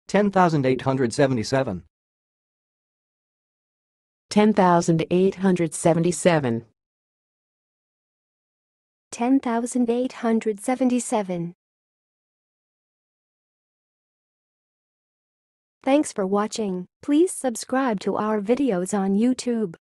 10,877. 10,877. 10,877. Thanks for watching. Please subscribe to our videos on YouTube.